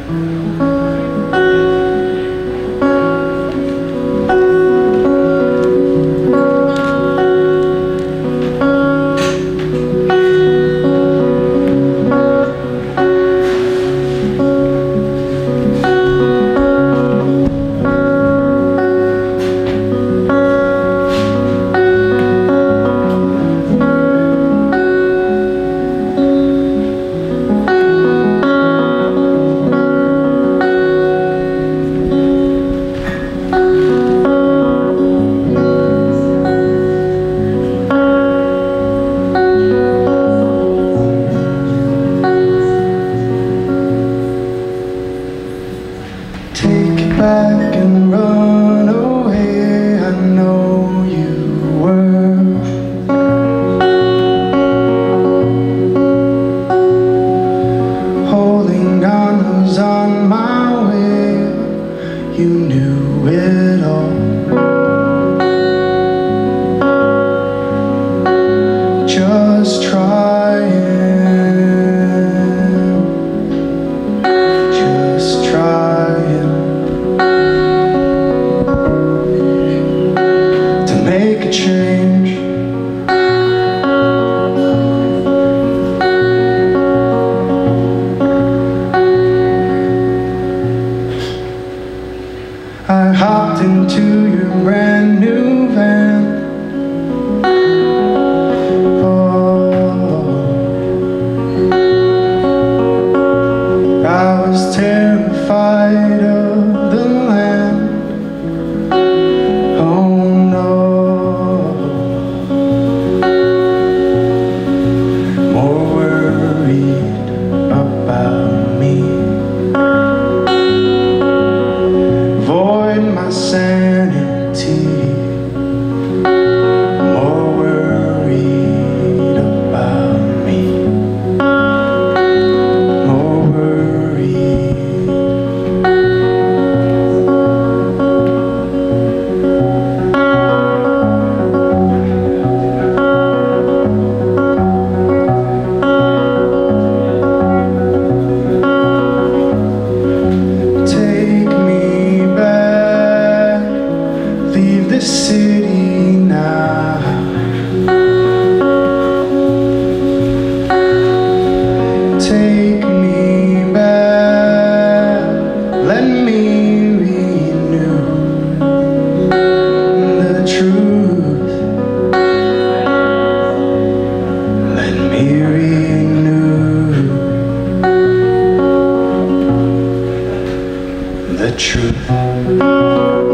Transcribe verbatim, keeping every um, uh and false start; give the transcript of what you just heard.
back and run away. I know you were. Holding on was on my way. You knew it all. Just trying, just trying to make a change. I hopped into your brand new van. I was terrified of the land. Oh no. More worried about me. Void my sanity. More worried about me. City now. Take me back. Let me renew the truth. Let me renew the truth.